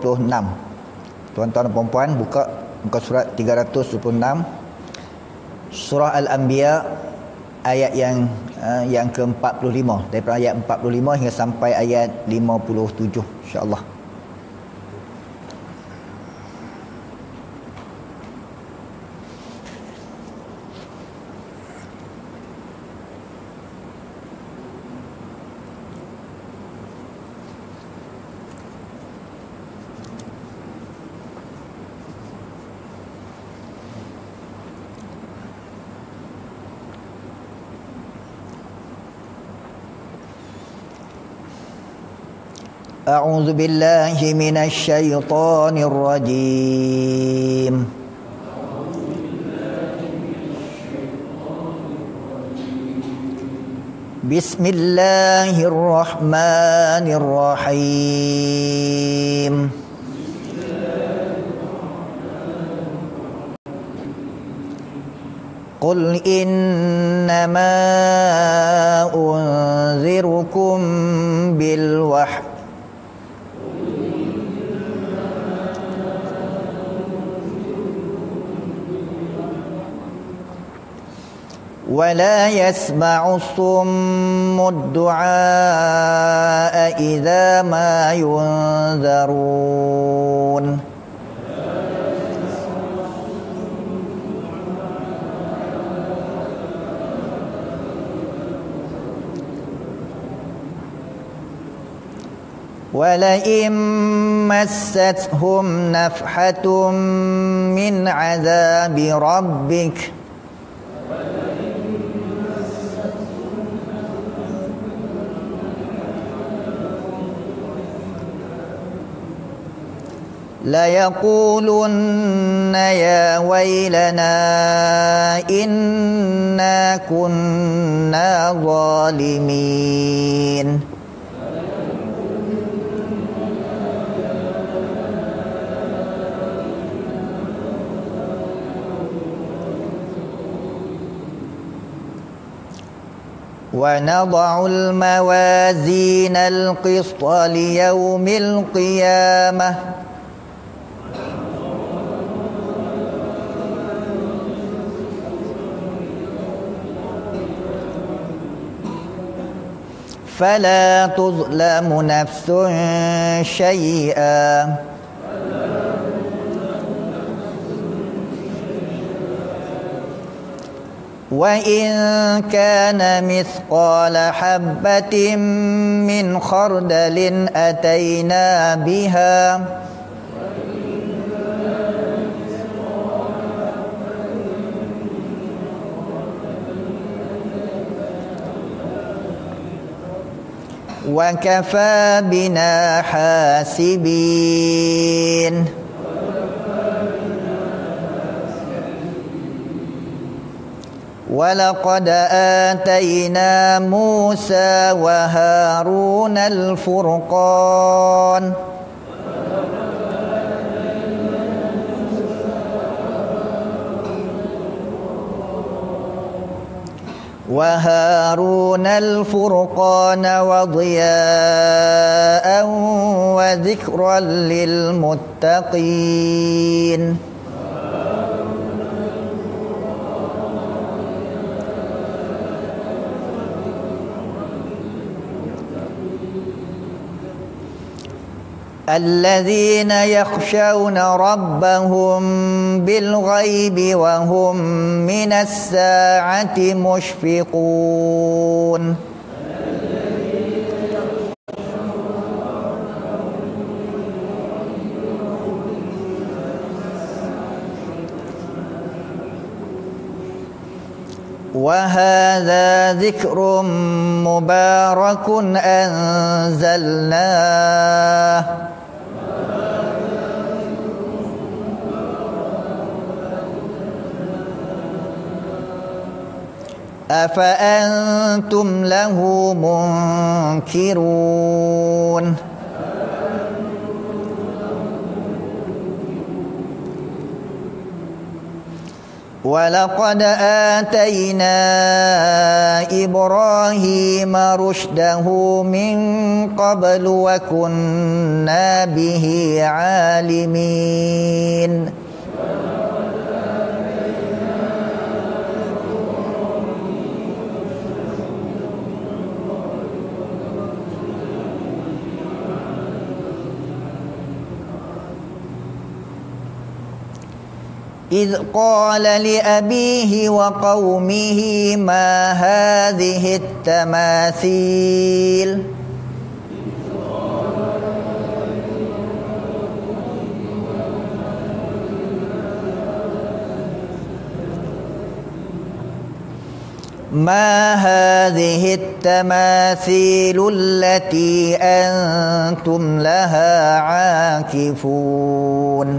Tuan-tuan dan puan-puan, buka muka surat 326, surah Al-Anbiya, ayat yang ke-45, daripada ayat 45 hingga sampai ayat 57, insya-Allah. أعوذ بالله من الشيطان الرجيم بسم الله الرحمن الرحيم قل إنما أنذركم بالوحي ولا يسمع الصم الدعاء إذا ما ينذرون ولئن مستهم نفحة من عذاب ربك ليقولن يا ويلنا إنا كنا ظالمين ونضع الموازين القسط ليوم القيامة فلا تظلم نفس شيئا وإن كان مثقال حبة من خردل أتينا بها وكفى بنا حاسبين ولقد آتينا موسى وهارون الفرقان وضياء وذكرا للمتقين الذين يخشون ربهم بالغيب وهم من الساعة مشفقون وهذا ذكر مبارك أنزلناه أفأنتم له منكرون ولقد آتينا إبراهيم رشده من قبل وكنا به عالمين إذ قال لأبيه وقومه ما هذه التماثيل ما هذه التماثيل التي أنتم لها عاكفون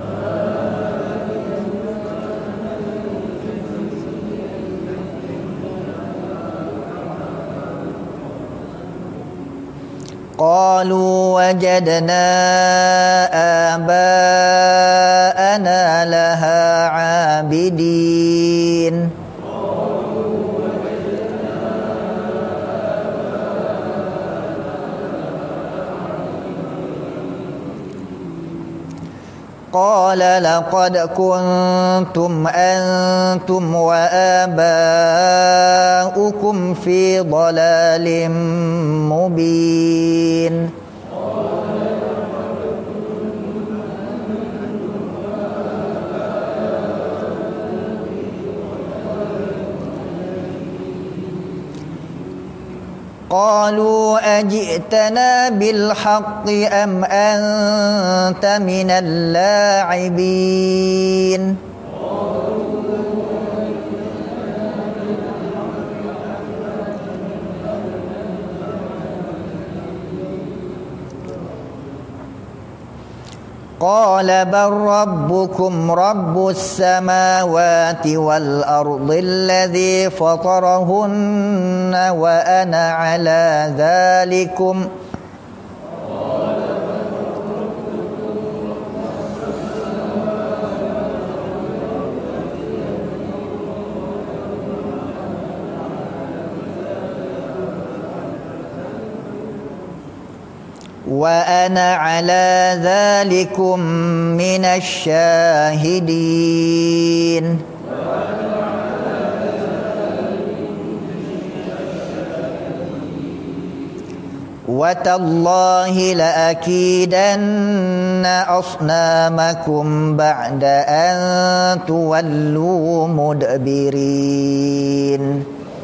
قالوا وجدنا آباءنا لها عابدين قال لقد كنتم أنتم وآباؤكم في ضلال مبين قالوا أجئتنا بالحق أم أنت من اللاعبين قال بل ربكم رب السماوات والأرض الذي فطرهن وأنا على ذلكم من الشاهدين وتالله لأكيدن أصنامكم بعد أن تولوا مدبرين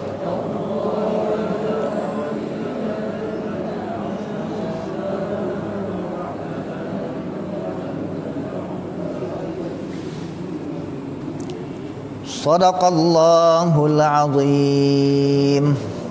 صدق الله العظيم.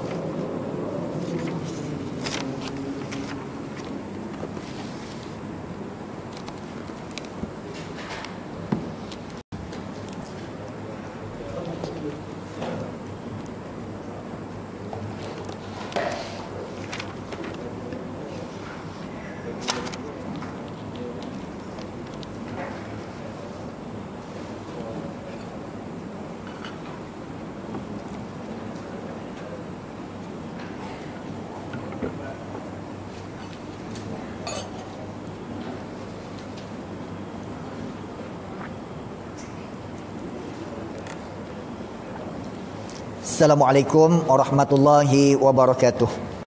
Assalamualaikum warahmatullahi wabarakatuh.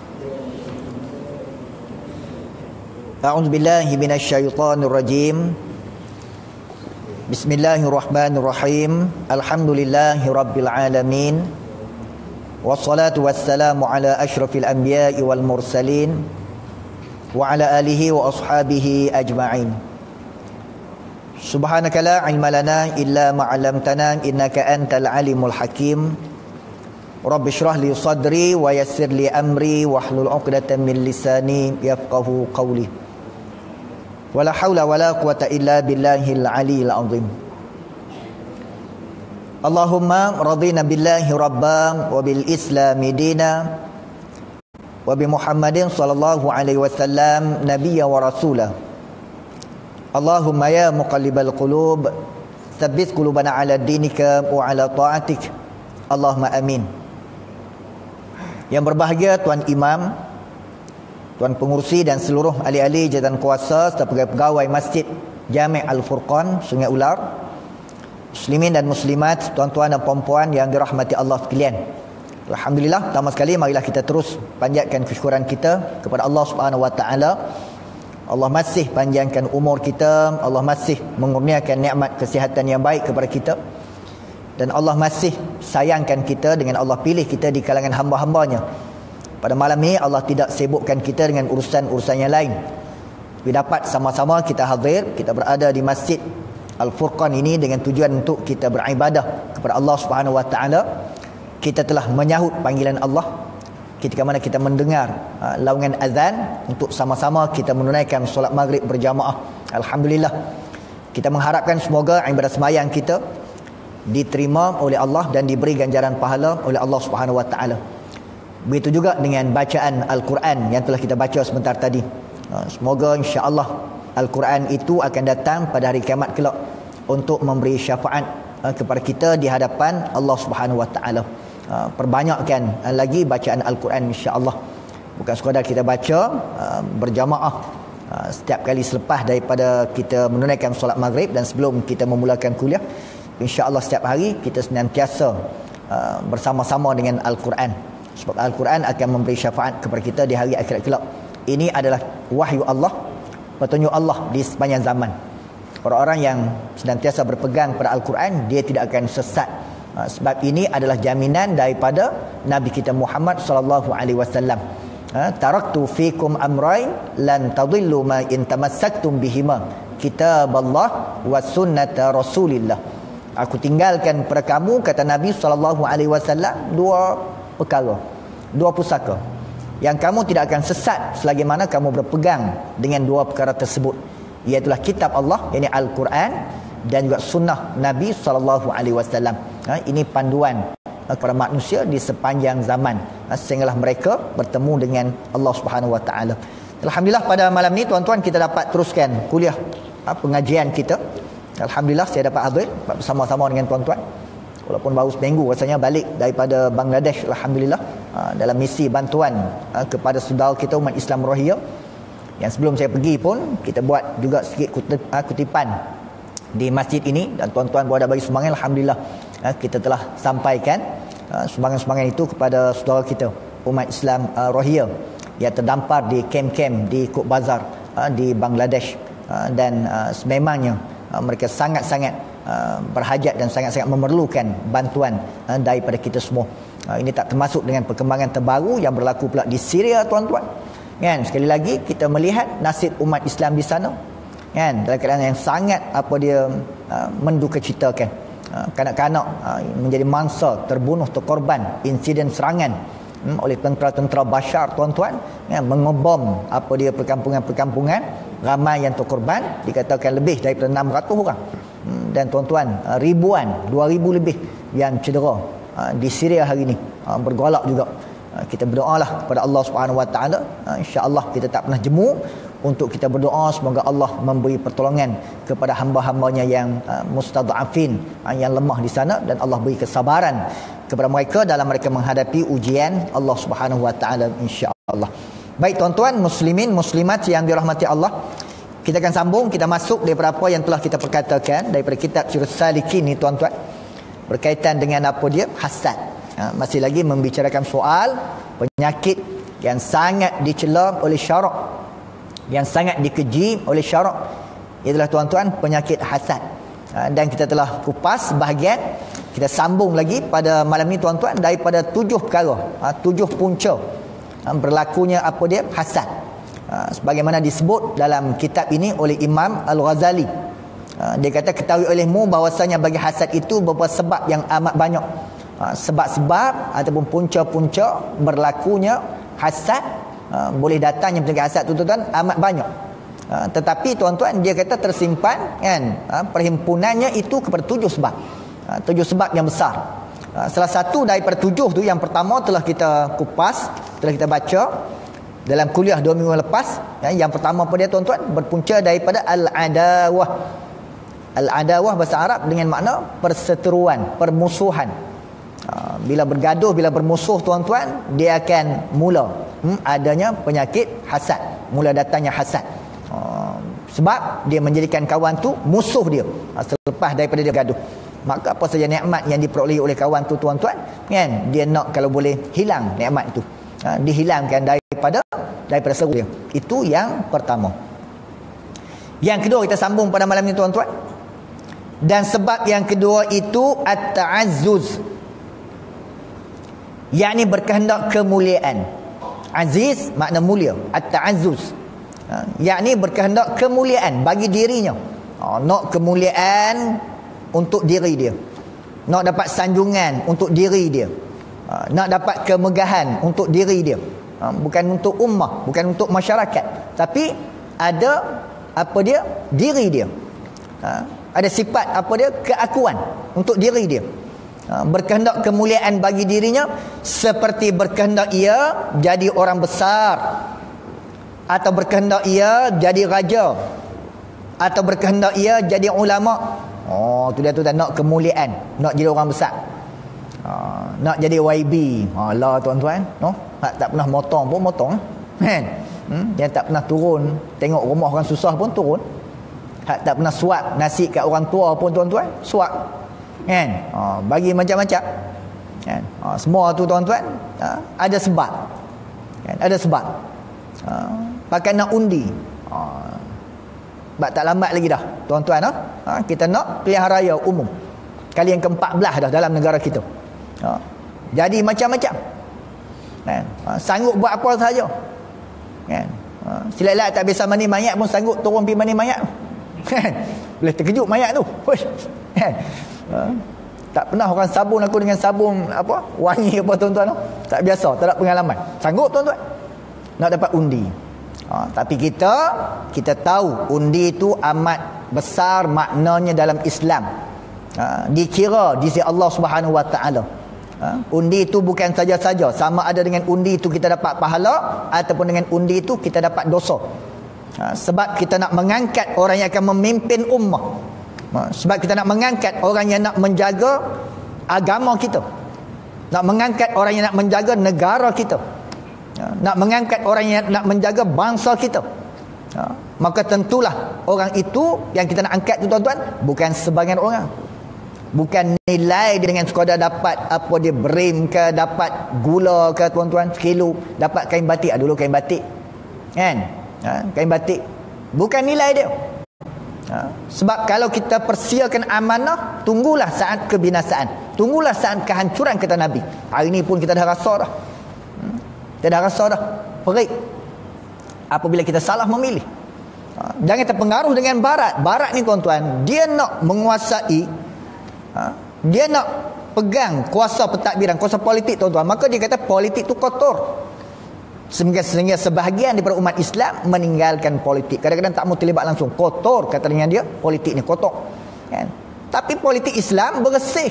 A'udzu billahi minasyaitonir rajim. Bismillahirrahmanirrahim. Alhamdulillahi rabbil alamin. Wassalatu wassalamu ala asyrafil anbiya'i wal mursalin wa ala alihi wa ashabihi ajma'in. Subhanaka la ilma lana illa ma 'allamtana innaka antal alimul hakim. Rabbi shrah li sadri wa yassir li amri wahlul 'uqdatam min lisani yafqahu qawli. Wala haula wala quwata illa billahil aliyil azim. Allahumma radina billahi rabban wa bil islami dina wa bi Muhammadin sallallahu alaihi wasallam nabiyya wa rasula. Allahumma ya muqallibal qulub tsabbit qulubana ala dinika wa ala ta'atik. Allahumma amin. Yang berbahagia Tuan Imam, Tuan Pengurusi dan seluruh ahli-ahli jawatan kuasa serta pegawai Masjid Jami' Al-Furqan Sungai Ular, muslimin dan muslimat, tuan-tuan dan puan-puan yang dirahmati Allah sekalian. Alhamdulillah, pertama sekali marilah kita terus panjatkan kesyukuran kita kepada Allah Subhanahu Wa Taala. Allah masih panjangkan umur kita, Allah masih mengurniakan nikmat kesihatan yang baik kepada kita, dan Allah masih sayangkan kita dengan Allah pilih kita di kalangan hamba-hambanya. Pada malam ini Allah tidak sibukkan kita dengan urusan-urusan yang lain. Tapi dapat sama-sama kita hadir, kita berada di Masjid Al-Furqan ini dengan tujuan untuk kita beribadah kepada Allah Subhanahu Wa Taala. Kita telah menyahut panggilan Allah ketika mana kita mendengar laungan azan untuk sama-sama kita menunaikan solat maghrib berjamaah. Alhamdulillah. Kita mengharapkan semoga ibadah sembahyang kita diterima oleh Allah dan diberi ganjaran pahala oleh Allah Subhanahu Wa Taala. Begitu juga dengan bacaan Al-Quran yang telah kita baca sebentar tadi. Semoga insya-Allah Al-Quran itu akan datang pada hari kiamat kelak untuk memberi syafaat kepada kita di hadapan Allah Subhanahu Wa Taala. Perbanyakkan lagi bacaan Al-Quran insya-Allah. Bukan sekadar kita baca berjamaah setiap kali selepas daripada kita menunaikan solat maghrib dan sebelum kita memulakan kuliah. Insya-Allah setiap hari kita senantiasa bersama-sama dengan Al-Quran. Sebab Al-Quran akan memberi syafaat kepada kita di hari akhirat kelak. Ini adalah wahyu Allah, petunjuk Allah di sepanjang zaman. Orang-orang yang senantiasa berpegang pada Al-Quran, dia tidak akan sesat. Sebab ini adalah jaminan daripada Nabi kita Muhammad sallallahu alaihi wasallam. Taraktu fikum amrayn lan tadillu ma in tamassaktum bihima, kitaballah wa sunnata Rasulillah. Aku tinggalkan pada kamu, kata Nabi sallallahu alaihi wasallam, dua perkara, dua pusaka yang kamu tidak akan sesat selagi mana kamu berpegang dengan dua perkara tersebut, iaitu kitab Allah, yakni Al-Quran, dan juga sunnah Nabi sallallahu alaihi wasallam. Ini panduan kepada manusia di sepanjang zaman sehinggalah mereka bertemu dengan Allah Subhanahu Wa Taala. Alhamdulillah, pada malam ni tuan-tuan kita dapat teruskan kuliah pengajian kita. Alhamdulillah saya dapat hadir bersama-sama dengan tuan-tuan. Walaupun baru seminggu rasanya balik daripada Bangladesh, alhamdulillah, dalam misi bantuan kepada saudara kita umat Islam Rohingya. Yang sebelum saya pergi pun kita buat juga sikit kutipan di masjid ini, dan tuan-tuan berada bagi sumbangan. Alhamdulillah kita telah sampaikan sumbangan-sumbangan itu kepada saudara kita umat Islam Rohingya yang terdampar di kem-kem di Cox's Bazar di Bangladesh, dan sememangnya mereka sangat-sangat berhajat dan sangat-sangat memerlukan bantuan daripada kita semua. Ini tak termasuk dengan perkembangan terbaru yang berlaku pula di Syria, tuan-tuan. Kan, sekali lagi kita melihat nasib umat Islam di sana, kan, dalam keadaan yang sangat mendukacitakan. Kanak-kanak menjadi mangsa, terbunuh, terkorban insiden serangan oleh tentera-tentera Bashar, tuan-tuan, kan, mengebom perkampungan-perkampungan. Ramai yang terkorban, dikatakan lebih daripada 600 orang. Dan tuan-tuan, ribuan, 2000 lebih yang cedera di Syria hari ini. Bergolak juga. Kita berdoalah kepada Allah Subhanahu Wa Taala. Insya-Allah kita tak pernah jemu untuk kita berdoa semoga Allah memberi pertolongan kepada hamba-hambanya yang mustadhafin, yang lemah di sana, dan Allah beri kesabaran kepada mereka dalam mereka menghadapi ujian Allah Subhanahu Wa Taala, insya-Allah. Baik tuan-tuan, muslimin muslimat yang dirahmati Allah, kita akan sambung, kita masuk daripada apa yang telah kita perkatakan daripada kitab Sirus Salikin ni, tuan-tuan, berkaitan dengan apa dia? Hasad. Masih lagi membicarakan soal penyakit yang sangat dicela oleh syarak, yang sangat dikeji oleh syarak, ialah tuan-tuan penyakit hasad. Dan kita telah kupas bahagian, kita sambung lagi pada malam ni tuan-tuan daripada 7 perkara, 7 punca berlakunya apa dia? Hasad. Sebagaimana disebut dalam kitab ini oleh Imam Al-Ghazali. Dia kata, ketahui olehmu bahawasanya bagi hasad itu beberapa sebab yang amat banyak. Sebab-sebab ataupun punca-punca berlakunya hasad, boleh datangnya penyakit hasad tu, tuan-tuan, amat banyak. Tetapi tuan-tuan, dia kata tersimpan, kan, perhimpunannya itu kepada 7 sebab. 7 sebab yang besar. Salah satu daripada 7 tu, yang pertama telah kita kupas, telah kita baca dalam kuliah 2 minggu lepas. Yang pertama apa dia, tuan-tuan? Berpunca daripada al-adawah. Al-adawah bahasa Arab dengan makna perseteruan, permusuhan. Bila bergaduh, bila bermusuh tuan-tuan, dia akan mula adanya penyakit hasad, mula datangnya hasad. Sebab dia menjadikan kawan tu musuh dia selepas daripada dia gaduh. Maka apa saja nikmat yang diperolehi oleh kawan tu tuan-tuan, kan, dia nak kalau boleh hilang nikmat itu, dihilangkan daripada seru dia. Itu yang pertama. Yang kedua, kita sambung pada malam ni tuan-tuan. Dan sebab yang kedua itu at-ta'azzuz, yakni berkehendak kemuliaan. Aziz makna mulia, at-ta'azzuz yakni berkehendak kemuliaan bagi dirinya. Nak kemuliaan untuk diri dia, nak dapat sanjungan untuk diri dia, nak dapat kemegahan untuk diri dia, bukan untuk ummah, bukan untuk masyarakat, tapi ada apa dia, diri dia, ada sifat apa dia, keakuan untuk diri dia. Berkehendak kemuliaan bagi dirinya, seperti berkehendak ia jadi orang besar, atau berkehendak ia jadi raja, atau berkehendak ia jadi ulama. Tu dia tu, nak kemuliaan, nak jadi orang besar, nak jadi YB. Lah tuan-tuan, tak pernah motong pun motong, kan? Yang tak pernah turun tengok rumah orang susah pun turun. Hak tak pernah suap nasi kat orang tua pun tuan-tuan suap, kan? Bagi macam-macam, kan? Semua tu tuan-tuan ada sebab, kan? Ada sebab. Pakai nak undi, tak lambat lagi dah tuan-tuan. Kita nak pilihan raya umum kali yang ke-14 dah dalam negara kita. Jadi macam-macam, kan? Sanggup buat apa sahaja, kan? Silat-silat tak biasa mandi mayat pun sanggup turun pergi mandi mayat, kan? Boleh terkejut mayat tu, kan? Tak pernah orang sabun aku dengan sabun apa wangi apa tuan-tuan. Tak biasa, tak ada pengalaman, sanggup tuan-tuan nak dapat undi. Tapi kita tahu undi itu amat besar maknanya dalam Islam. Dikira di sisi Allah Subhanahu Wa Taala. Undi itu bukan saja-saja sama ada dengan undi itu kita dapat pahala ataupun dengan undi itu kita dapat dosa. Sebab kita nak mengangkat orang yang akan memimpin ummah. Sebab kita nak mengangkat orang yang nak menjaga agama kita, nak mengangkat orang yang nak menjaga negara kita, nak mengangkat orang yang nak menjaga bangsa kita. Maka tentulah orang itu yang kita nak angkat tu tuan-tuan, bukan sebahagian orang, bukan nilai dia dengan sekadar dapat apa dia berim ke, dapat gula ke tuan-tuan sekilo, dapat kain batik. Dulu kain batik, kan? Kain batik bukan nilai dia. Sebab kalau kita persiakan amanah, tunggulah saat kebinasaan, tunggulah saat kehancuran, kata Nabi. Hari ini pun kita dah rasa dah, kita dah rasa dah perik apabila kita salah memilih. Jangan terpengaruh dengan barat. Barat ni tuan-tuan, dia nak menguasai, dia nak pegang kuasa pentadbiran, kuasa politik tuan-tuan. Maka dia kata politik tu kotor, sehingga sebahagian daripada umat Islam meninggalkan politik. Kadang-kadang tak mau terlibat langsung, kotor kata dengan dia, politik ni kotor, kan? Tapi politik Islam bersih.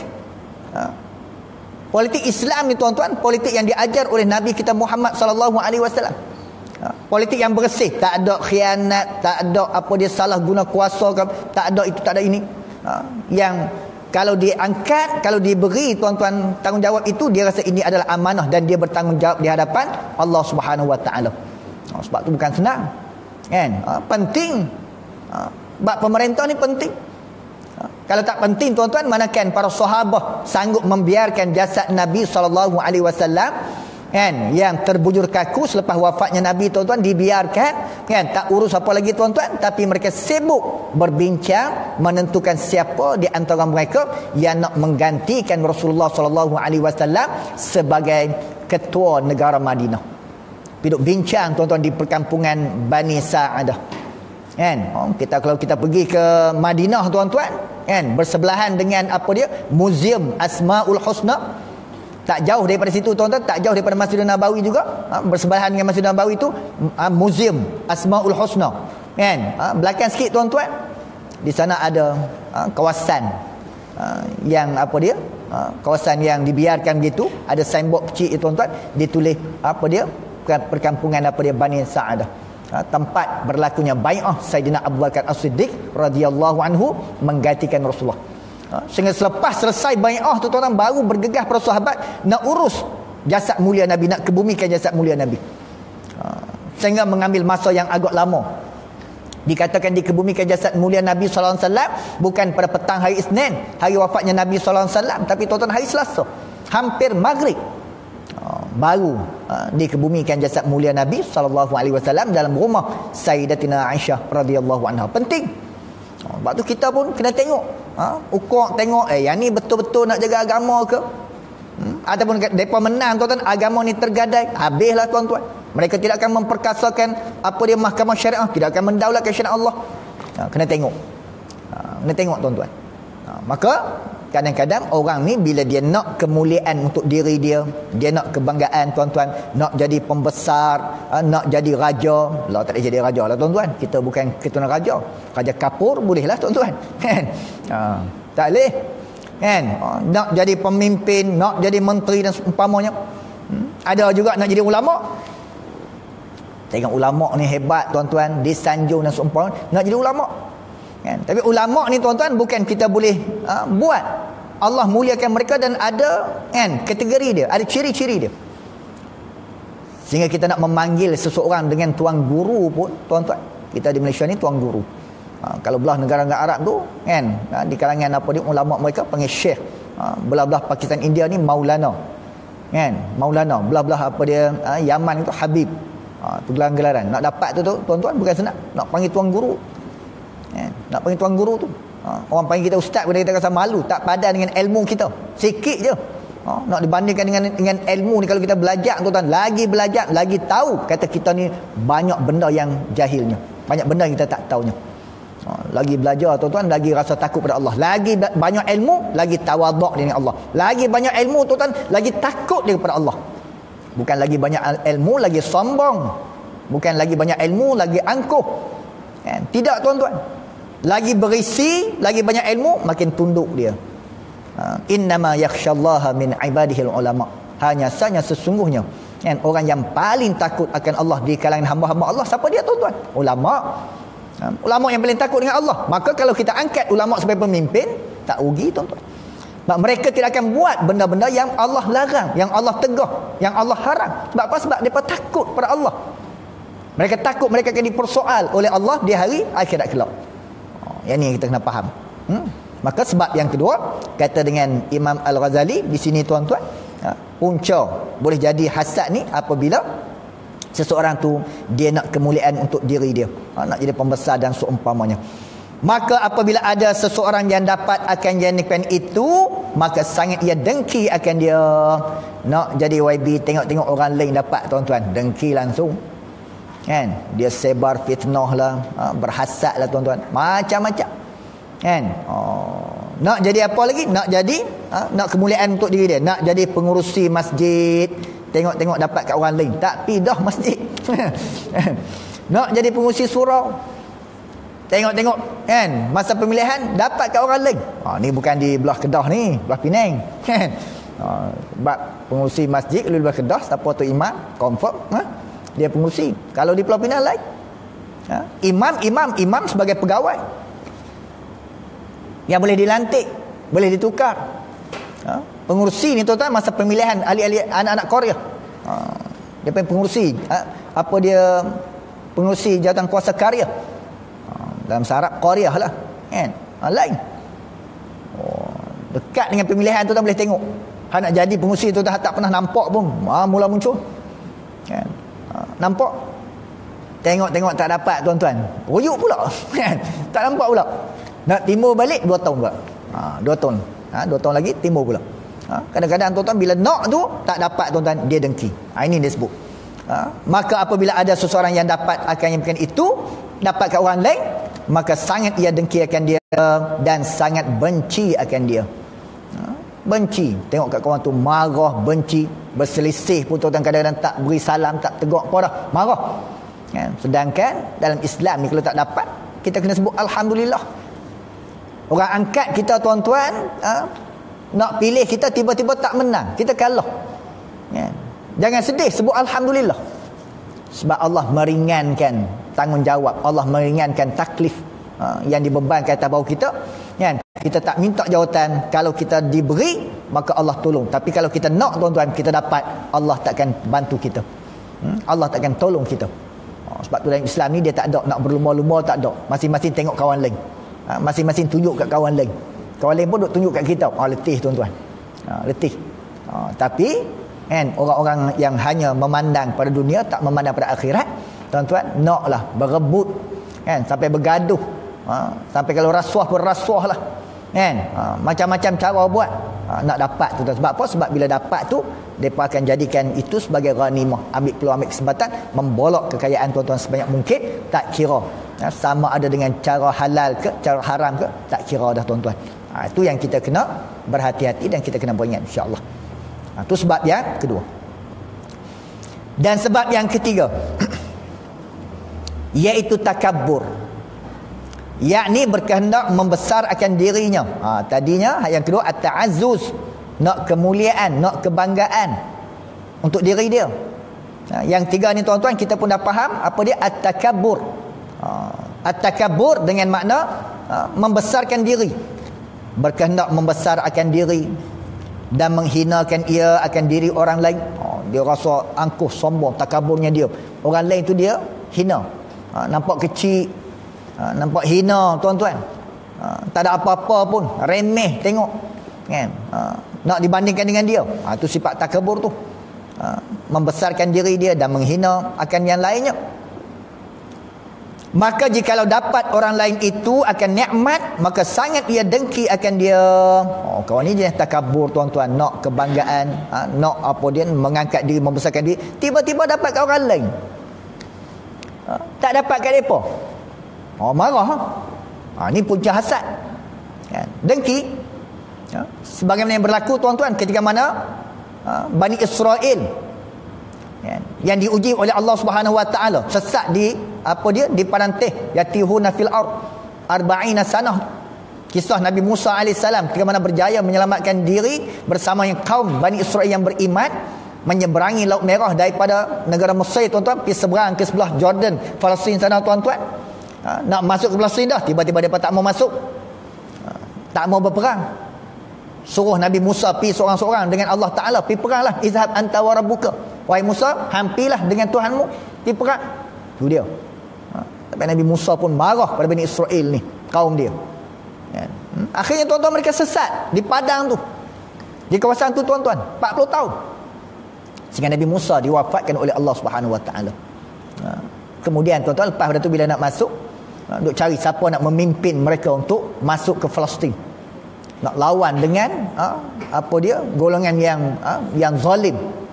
Politik Islam ni tuan-tuan, politik yang diajar oleh Nabi kita Muhammad sallallahu alaihi wasallam. Politik yang bersih, tak ada khianat, tak ada apa dia salah guna kuasa ke, tak ada itu, tak ada ini. Yang kalau diangkat, kalau diberi tuan-tuan tanggungjawab itu, dia rasa ini adalah amanah dan dia bertanggungjawab di hadapan Allah Subhanahu Wa Taala. Sebab tu bukan senang, kan? Penting. Bab pemerintah ni penting. Kalau tak penting tuan-tuan, manakan para sahabat sanggup membiarkan jasad Nabi sallallahu alaihi wasallam, kan, yang terbujur kaku selepas wafatnya Nabi tuan-tuan, dibiarkan, kan, tak urus apa lagi tuan-tuan, tapi mereka sibuk berbincang menentukan siapa di antara mereka yang nak menggantikan Rasulullah sallallahu alaihi wasallam sebagai ketua negara Madinah. Duduk bincang tuan-tuan di perkampungan Bani Sa'adah, kan? Kalau kita pergi ke Madinah tuan-tuan, kan, bersebelahan dengan apa dia, Museum Asmaul Husna. Tak jauh daripada situ tuan-tuan, tak jauh daripada Masjidun Nabawi juga, bersebelahan dengan Masjidun Nabawi itu Museum Asmaul Husna, kan? Belakang sikit tuan-tuan, di sana ada kawasan yang apa dia, kawasan yang dibiarkan begitu, ada signboard kecil tuan-tuan, ditulis apa dia, perkampungan apa dia, Bani Sa'adah. tempat berlakunya bai'ah Sayyidina Abu Bakar As-Siddiq radhiyallahu anhu menggantikan Rasulullah. Sehingga selepas selesai bai'ah tu tuan-tuan, baru bergegas para sahabat nak urus jasad mulia Nabi, nak kebumikan jasad mulia Nabi. Sehingga mengambil masa yang agak lama. Dikatakan dikebumikan jasad mulia Nabi sallallahu alaihi wasallam bukan pada petang hari Isnin, hari wafatnya Nabi sallallahu alaihi wasallam, tapi tuan-tuan hari Selasa, hampir maghrib, baru dikebumikan jasad mulia Nabi sallallahu alaihi wasallam dalam rumah Sayyidatina Aisyah radhiyallahu anha. Penting. Sebab tu kita pun kena tengok, ukur tengok yang ni betul-betul nak jaga agama ke? Ataupun depa menang tuan-tuan, agama ni tergadai, habislah tuan-tuan. Mereka tidak akan memperkasakan apa dia mahkamah syariah, tidak akan mendaulatkan syariat Allah. Kena tengok. Kena tengok tuan-tuan. Maka kadang-kadang orang ni bila dia nak kemuliaan untuk diri dia, dia nak kebanggaan tuan-tuan, nak jadi pembesar, nak jadi raja. Lah tak boleh jadi raja lah tuan-tuan. Kita bukan keturunan raja. Raja kapur bolehlah tuan-tuan. Kan? Tak boleh. Kan? Nak jadi pemimpin, nak jadi menteri dan seumpamanya. Ada juga nak jadi ulama. Tengok ulama ni hebat tuan-tuan, disanjung dan seumpamanya, nak jadi ulama. Kan? Tapi ulama ni tuan-tuan bukan kita boleh buat. Allah muliakan mereka dan ada kan kategori dia, ada ciri-ciri dia. Sehingga kita nak memanggil seseorang dengan tuan guru pun tuan-tuan. Kita di Malaysia ni tuan guru. Kalau belah negara-negara Arab tu kan, di kalangan apa dia ulama mereka panggil syekh. Belah-belah Pakistan India ni maulana. Kan? Maulana. Belah-belah apa dia Yaman itu habib. Tu gelar-gelaran. Nak dapat tu tuan-tuan bukan senang. Nak panggil tuan guru. Nak panggil tuan guru tu. Orang panggil kita ustaz pun kita rasa malu, tak padan dengan ilmu kita. Sikit je. Nak dibandingkan dengan ilmu ni, kalau kita belajar tuan-tuan, lagi belajar, lagi tahu. Kata kita ni banyak benda yang jahilnya. Banyak benda yang kita tak tahunya. Lagi belajar tuan-tuan, lagi rasa takut pada Allah. Lagi banyak ilmu, lagi tawaduk dengan Allah. Lagi banyak ilmu tuan-tuan, lagi takut dia kepada Allah. Bukan lagi banyak ilmu, lagi sombong. Bukan lagi banyak ilmu, lagi angkuh. Kan? Tidak tuan-tuan. Lagi berisi, lagi banyak ilmu, makin tunduk dia. Innama yakhshallaha min ibadihil ulama. Hanya saja sesungguhnya kan, orang yang paling takut akan Allah di kalangan hamba-hamba Allah, siapa dia tuan-tuan? Ulama. Ulama yang paling takut dengan Allah. Maka kalau kita angkat ulama sebagai pemimpin, tak rugi tuan-tuan. Sebab mereka tidak akan buat benda-benda yang Allah larang, yang Allah tegah, yang Allah haram. Sebab apa? Sebab mereka takut pada Allah. Mereka takut mereka akan dipersoal oleh Allah di hari akhirat kelak. Yang ni kita kena faham. Maka sebab yang kedua, kata dengan Imam Al-Ghazali di sini tuan-tuan, punca boleh jadi hasad ni apabila seseorang tu dia nak kemuliaan untuk diri dia, nak jadi pembesar dan seumpamanya. Maka apabila ada seseorang yang dapat akan jadikan itu, maka sangat ia dengki akan dia. Nak jadi YB, tengok-tengok orang lain dapat tuan-tuan, dengki langsung. Kan? Dia sebar fitnah lah, berhasad lah tuan-tuan, macam-macam. Kan? Nak jadi apa lagi? Nak jadi nak kemuliaan untuk diri dia, nak jadi pengurusi masjid, tengok-tengok dapat kat orang lain, tak pindah masjid. Nak jadi pengurusi surau, tengok-tengok kan masa pemilihan dapat kat orang lain. Ni bukan di belah Kedah ni, belah Penang. Kan? Sebab pengurusi masjid kalau di belah Kedah, siapa tu imam, confirm dia pengurusi. Kalau di Pulau Pinang lain, imam sebagai pegawai yang boleh dilantik, boleh ditukar. Pengurusi ni tuan-tuan masa pemilihan ahli-ahli anak-anak Korea. Dia pengurusi, apa dia pengurusi jawatan kuasa karya. Dalam sarap Korea lah. Kan? Lain. Dekat dengan pemilihan tuan-tuan boleh tengok. Nak jadi pengurusi tuan-tuan tak pernah nampak pun. Mula muncul. Kan? Nampak? Tengok-tengok tak dapat tuan-tuan. Royuk pula. Kan? Tak nampak pula. Nak timbul balik 2 tahun pula. 2 tahun. 2 tahun lagi timbul pula. Kadang-kadang tuan-tuan bila nak tu tak dapat tuan-tuan, dia dengki. Ini dia sebut. Maka apabila ada seseorang yang dapat akan yang itu, dapat kat orang lain, maka sangat ia dengki akan dia dan sangat benci akan dia. Benci. Tengok kat kawan tu marah, benci, berselisih pun tuan-tuan kadang-kadang tak beri salam, tak tegur apa dah, marah. Sedangkan dalam Islam ni kalau tak dapat, kita kena sebut alhamdulillah. Orang angkat kita tuan-tuan, nak pilih kita tiba-tiba tak menang, kita kalah. Jangan sedih, sebut alhamdulillah. Sebab Allah meringankan tanggungjawab, Allah meringankan taklif yang dibebankan atas bahu kita, kan? Kita tak minta jawatan, kalau kita diberi maka Allah tolong. Tapi kalau kita nak tuan-tuan, kita dapat, Allah takkan bantu kita. Allah takkan tolong kita. Sebab tu dalam Islam ni dia tak ada nak berlumba-lumba, tak ada. Masing-masing tengok kawan lain. Masing-masing tunjuk kat kawan lain. Kawan lain pun duk tunjuk kat kita. Letih tuan-tuan. Letih. Tapi kan, orang-orang yang hanya memandang pada dunia, tak memandang pada akhirat, tuan-tuan, naklah berebut, kan, sampai bergaduh, sampai kalau rasuah pun rasuah lah, kan, macam-macam cara buat, nak dapat tu. Sebab apa? Sebab bila dapat tu, mereka akan jadikan itu sebagai ghanimah, ambil peluang, ambil kesempatan, membolok kekayaan tuan-tuan sebanyak mungkin, tak kira sama ada dengan cara halal ke cara haram ke, tak kira dah tuan-tuan. Itu yang kita kena berhati-hati dan kita kena beringat, insya-Allah. Itu sebab yang kedua. Dan sebab yang ketiga iaitu takabbur, yakni berkehendak membesar akan dirinya. Tadinya yang kedua at-ta'azzuz, nak kemuliaan, nak kebanggaan untuk diri dia. Yang tiga ni tuan-tuan, kita pun dah faham apa dia at-takabbur. At-takabbur dengan makna membesarkan diri, berkehendak membesar akan diri dan menghinakan ia akan diri orang lain. Dia rasa angkuh, sombong, takaburnya dia. Orang lain tu dia hina, nampak kecil, nampak hina tuan-tuan, tak ada apa-apa pun, remeh tengok, kan, nak dibandingkan dengan dia. Itu sifat takabur tu, membesarkan diri dia dan menghina akan yang lainnya. Maka jikalau dapat orang lain itu akan nikmat, maka sangat ia dengki akan dia. Kawan ni jenis takabur tuan-tuan, nak kebanggaan, nak apa dia, mengangkat diri, membesarkan diri. Tiba-tiba dapat kat orang lain, tak dapat kat mereka, marah. Ni punca hasad, kan? Dengki. Sebagaimana yang berlaku tuan-tuan ketika mana Bani Israel, kan, yang diuji oleh Allah Subhanahu Wa Taala, sesat di di padang teh, yatihuna fil ard 40 sanah. Kisah Nabi Musa alaihissalam ketika mana berjaya menyelamatkan diri bersama yang kaum Bani Israel yang beriman, menyeberangi Laut Merah daripada negara Mesir tuan-tuan, pergi seberang ke sebelah Jordan, Palestin sana tuan-tuan. Nak masuk ke Palestin dah, tiba-tiba mereka tak mau masuk, tak mau berperang. Suruh Nabi Musa pergi seorang-seorang dengan Allah Ta'ala, pergi peranglah. Izhab anta wa rabbuka, wahai Musa, hampilah dengan Tuhanmu, pergi perang. Itu dia. Tapi Nabi Musa pun marah pada Bani Israel ni, kaum dia. Akhirnya tuan-tuan, mereka sesat di padang tu, di kawasan tu tuan-tuan, 40 tahun. Sehingga Nabi Musa diwafatkan oleh Allah Subhanahu Wa Taala. Kemudian tuan-tuan, lepas pada tu bila nak masuk, duk cari siapa nak memimpin mereka untuk masuk ke Palestin, nak lawan dengan golongan yang zalim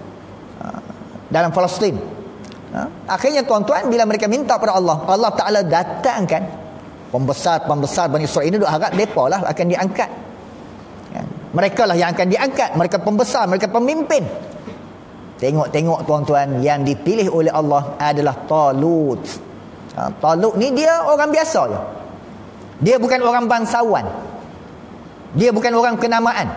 dalam Palestin. Akhirnya tuan-tuan, bila mereka minta pada Allah, Allah Ta'ala datangkan pembesar Bani Israel ini, duk harap mereka lah akan diangkat, mereka lah yang akan diangkat, mereka pembesar, mereka pemimpin. Tengok tuan-tuan, yang dipilih oleh Allah adalah Talut. Talut ni dia orang biasa je, dia bukan orang bangsawan, dia bukan orang kenamaan,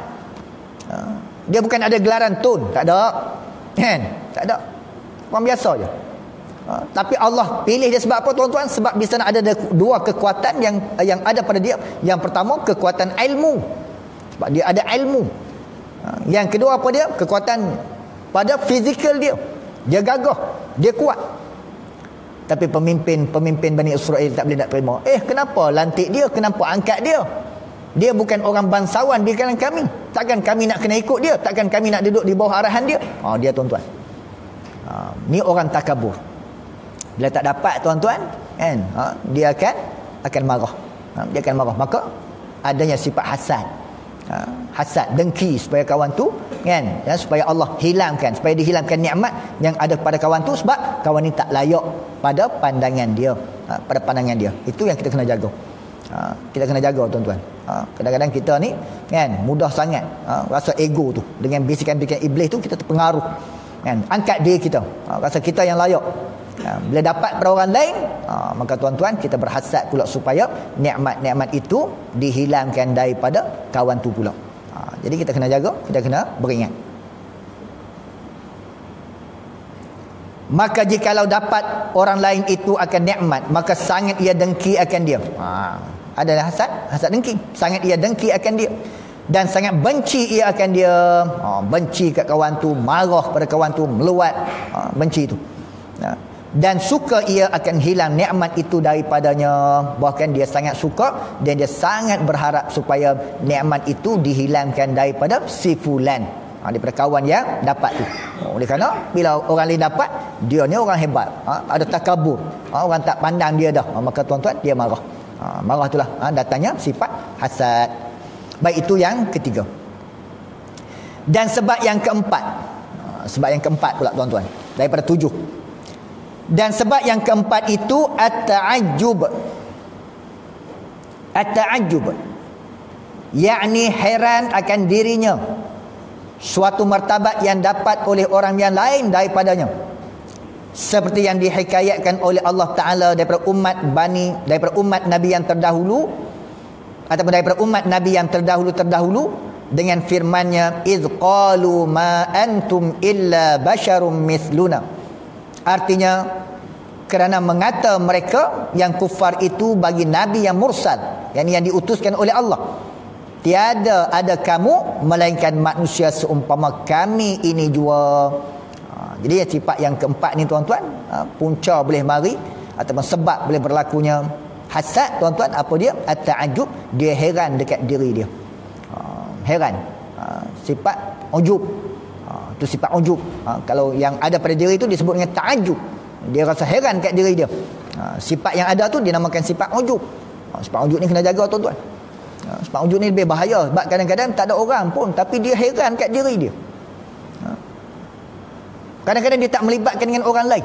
dia bukan ada gelaran tun, tak ada, kan, tak ada, orang biasa je. Tapi Allah pilih dia sebab apa tuan-tuan? Sebab di sana ada dua kekuatan yang ada pada dia. Yang pertama, kekuatan ilmu, sebab dia ada ilmu. Yang kedua apa dia? Kekuatan pada fizikal dia, dia gagah, dia kuat. Tapi pemimpin Bani Israel tak boleh nak terima. Kenapa lantik dia? Kenapa angkat dia? Dia bukan orang bangsawan di kalangan kami. Takkan kami nak kena ikut dia? Takkan kami nak duduk di bawah arahan dia? Dia tuan-tuan, ni orang takabur. Bila tak dapat tuan-tuan, kan, dia akan marah. Dia akan marah. Maka adanya sifat hasad, hasad, dengki supaya kawan tu, kan, supaya Allah hilangkan, supaya dihilangkan nikmat yang ada pada kawan tu, sebab kawan ni tak layak pada pandangan dia, pada pandangan dia. Itu yang kita kena jaga. Kita kena jaga tuan-tuan. Kadang-kadang kita ni, kan, mudah sangat rasa ego tu, dengan bisikan-bisikan iblis tu kita terpengaruh, kan, angkat diri kita, rasa kita yang layak. Bila dapat pada orang lain, maka tuan-tuan, kita berhasad pula supaya nikmat-nikmat itu dihilangkan daripada kawan tu pula. Jadi kita kena jaga, kita kena beringat. Maka jikalau dapat orang lain itu akan nikmat, maka sangat ia dengki akan dia. Adalah hasad dengki. Sangat ia dengki akan dia. Dan sangat benci ia akan dia. Benci kat kawan tu, marah pada kawan tu, meluat. Benci tu. Dan suka ia akan hilang nikmat itu daripadanya. Bahkan dia sangat suka dan dia sangat berharap supaya nikmat itu dihilangkan daripada si fulan, daripada kawan yang dapat tu. Oleh kerana bila orang lain dapat, dia ni orang hebat, ada takabur, orang tak pandang dia dah, maka tuan-tuan dia marah. Marah itulah datangnya sifat hasad. Baik, itu yang ketiga. Dan sebab yang keempat, pula tuan-tuan, daripada 7. Dan sebab yang keempat itu at-ta'ajjub. At-ta'ajjub, yakni heran akan dirinya, suatu martabat yang dapat oleh orang yang lain daripadanya, seperti yang dihikayatkan oleh Allah Ta'ala daripada umat Nabi yang terdahulu, ataupun daripada umat Nabi yang terdahulu dengan firman-Nya, idz qalu ma antum illa basyarum mithluna. Artinya, kerana mengata mereka yang kufar itu bagi Nabi yang mursal, yang diutuskan oleh Allah, tiada ada kamu melainkan manusia seumpama kami ini jua. Jadi sifat yang keempat ni tuan-tuan, punca boleh mari ataupun sebab boleh berlakunya hasad tuan-tuan, apa dia? At-ta'ajjub, dia heran dekat diri dia. Heran. Sifat ujub. Itu sifat ujub. Kalau yang ada pada diri itu disebut dengan ta'ajjub. Dia rasa heran kat diri dia. Sifat yang ada tu dinamakan sifat ujub. Sifat ujub ni kena jaga tuan-tuan. Sifat ujub ni lebih bahaya sebab kadang-kadang tak ada orang pun tapi dia heran kat diri dia. Kadang-kadang dia tak melibatkan dengan orang lain.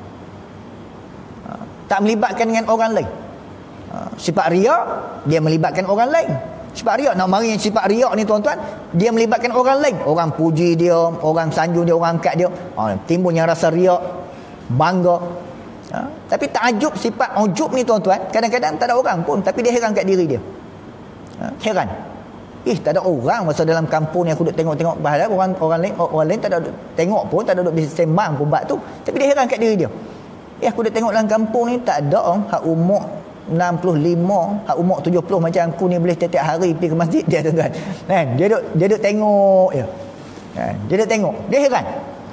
Tak melibatkan dengan orang lain. Sifat riak, dia melibatkan orang lain. Sifat riak, nak mari yang sifat riak ni tuan-tuan, dia melibatkan orang lain. Orang puji dia, orang sanjung dia, orang angkat dia. Timbul yang rasa riak, bangga. Tapi ta'ajub, sifat ujub ni tuan-tuan, kadang-kadang tak ada orang pun tapi dia heran kat diri dia. Heran. Tak ada orang masa dalam kampung ni aku duk tengok-tengok bahagia orang lain tak ada tengok pun, tak ada duk sembang pun bab tu, tapi dia heran kat diri dia. Aku duk tengok dalam kampung ni tak ada orang hak umur 65, hak umur 70 macam aku ni boleh setiap hari pergi ke masjid dia tuan-tuan. Kan? Dia duk tengok je. Kan? Dia duk tengok, dia heran.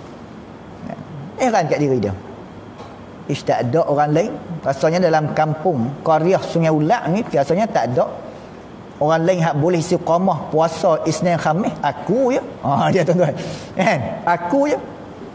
Heran kat diri dia. Tak ada orang lain. Rasanya dalam kampung Qaryah Sungai Ulak ni biasanya tak ada orang lain hak boleh istiqamah puasa Isnin Khamis, aku je. Dia tuan-tuan. Kan? Aku je.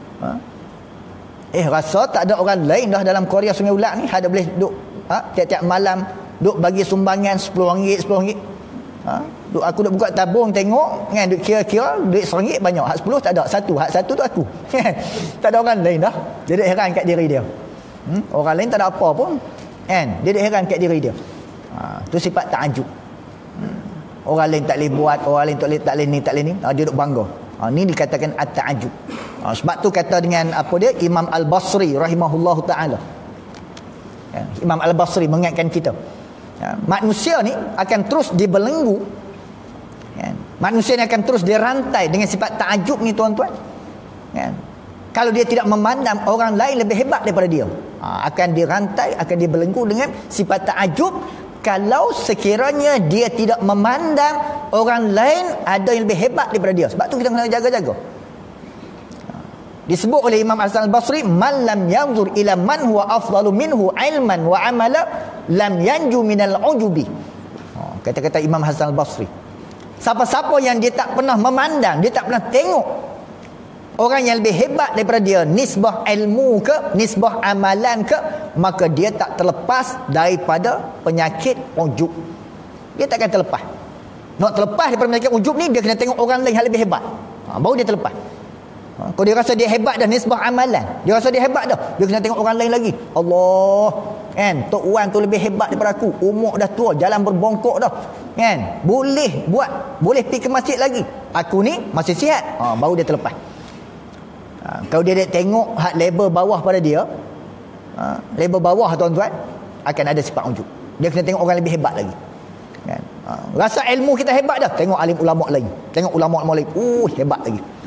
Rasa tak ada orang lain dah dalam Qaryah Sungai Ulak ni hak boleh duk tiap-tiap malam duk bagi sumbangan RM10, RM10. Aku duk buka tabung tengok kan, duk kira-kira duit RM1 banyak, hak 10 tak ada, hak satu tu aku. Tak ada orang lain dah. Dia duk heran kat diri dia. Orang lain tak ada apa pun kan, dia duk heran kat diri dia. Tu sifat ta'ajub. Orang lain tak boleh buat, orang lain tak boleh ni, dia duk bangga. Ni dikatakan at-ta'ajub. Sebab tu kata dengan apa dia, Imam Al-Basri rahimahullahu ta'ala. Imam Al-Basri mengingatkan kita, manusia ni akan terus dibelenggu, manusia ni akan terus dirantai dengan sifat ta'ajub ni tuan-tuan. Kalau dia tidak memandang orang lain lebih hebat daripada dia, akan dirantai, akan dibelenggu dengan sifat ta'ajub. Kalau sekiranya dia tidak memandang orang lain ada yang lebih hebat daripada dia. Sebab tu kita kena jaga-jaga. Disebut oleh Imam Hasan Al-Basri, man lam yanzur ila man huwa afdalu minhu ilman wa amala lam yanju minal ujubi. Kata-kata Imam Hasan Al-Basri, siapa-siapa yang dia tak pernah memandang, dia tak pernah tengok orang yang lebih hebat daripada dia, nisbah ilmu ke, nisbah amalan ke, maka dia tak terlepas daripada penyakit ujub. Dia takkan terlepas. Nak terlepas daripada penyakit ujub ni, dia kena tengok orang lain yang lebih hebat, baru dia terlepas. Kalau dia rasa dia hebat dah nisbah amalan, dia rasa dia hebat dah, dia kena tengok orang lain lagi. Allah, kan, Tok Wan tu lebih hebat daripada aku, umur dah tua, jalan berbongkok dah, kan, boleh buat, boleh pergi ke masjid lagi, aku ni masih sihat. Baru dia terlepas. Kalau dia tengok hak level bawah pada dia, level bawah tuan-tuan, akan ada sifat ujub. Dia kena tengok orang lebih hebat lagi, kan? Rasa ilmu kita hebat dah, tengok alim ulama lain, tengok ulama lain, hebat lagi.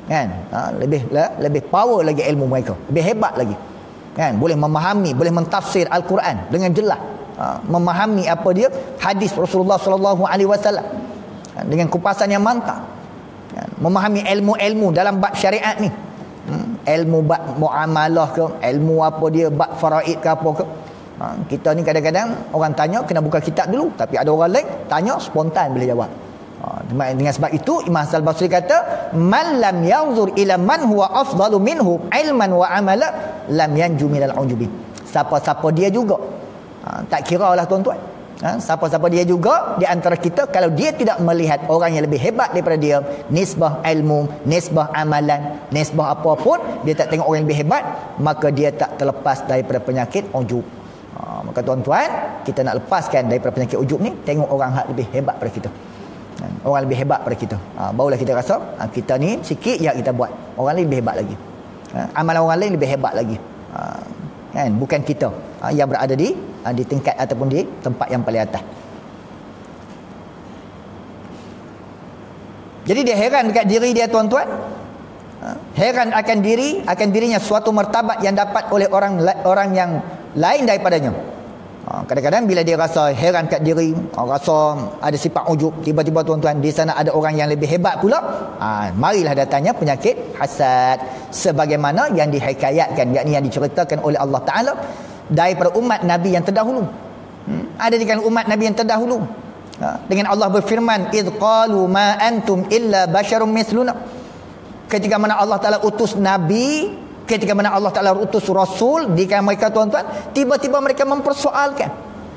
kan. Lebih power lagi ilmu mereka, lebih hebat lagi, kan. Boleh memahami, boleh mentafsir Al-Quran dengan jelas, memahami apa dia hadis Rasulullah sallallahu alaihi wasallam dengan kupasan yang mantap, kan. Memahami ilmu-ilmu dalam bab syariat ni, ilmu bab muamalah ke, ilmu apa dia bab faraid ke apa ke. Kita ni kadang-kadang orang tanya kena buka kitab dulu, tapi ada orang lain tanya spontan boleh jawab. Dengan sebab itu Imam Hasan Al-Basri kata, man lam yanzur ila man huwa afdalu minhu ilman wa amala lam yanju minal ujubi. Siapa-siapa dia juga, tak kira lah tuan-tuan, siapa-siapa dia juga di antara kita, kalau dia tidak melihat orang yang lebih hebat daripada dia, nisbah ilmu, nisbah amalan, nisbah apapun, dia tak tengok orang yang lebih hebat, maka dia tak terlepas daripada penyakit ujub. Maka tuan-tuan, kita nak lepaskan daripada penyakit ujub ni, tengok orang yang lebih hebat pada kita, orang lebih hebat pada kita, barulah kita rasa kita ni sikit yang kita buat, orang lain lebih hebat lagi, amalan orang lain lebih hebat lagi, kan, bukan kita yang berada di tingkat ataupun di tempat yang paling atas. Jadi dia heran dekat diri dia tuan-tuan, heran akan dirinya suatu martabat yang dapat oleh orang yang lain daripadanya. Kadang-kadang bila dia rasa heran kat diri, rasa ada sifat ujub, tiba-tiba tuan-tuan di sana ada orang yang lebih hebat pula, marilah datangnya penyakit hasad, sebagaimana yang dihikayatkan, yakni yang diceritakan oleh Allah Ta'ala daripada umat Nabi yang terdahulu. Ada di kalangan umat Nabi yang terdahulu, dengan Allah berfirman, idh qalu ma antum illa basyarum misluna. Ketika mana Allah Ta'ala utus Nabi, ketika mana Allah Ta'ala utus Rasul di kalangan mereka tuan-tuan, tiba-tiba mereka mempersoalkan,